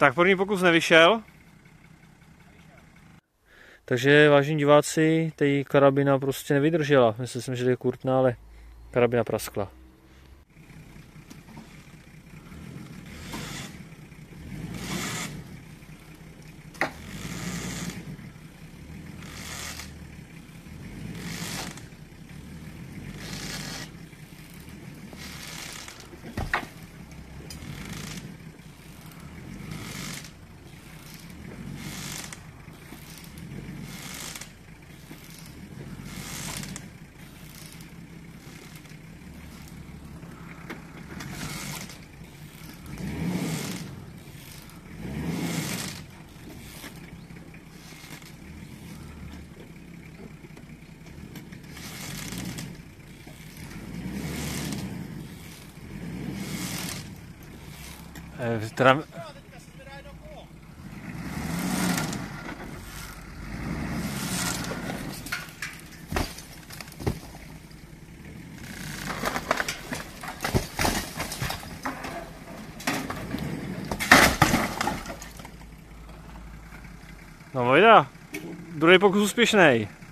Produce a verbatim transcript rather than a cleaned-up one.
Tak první pokus nevyšel. Takže vážení diváci, tady karabina prostě nevydržela. Myslel jsem, že je kurtná, ale karabina praskla. Teda... No vojda, druhý pokus úspěšný.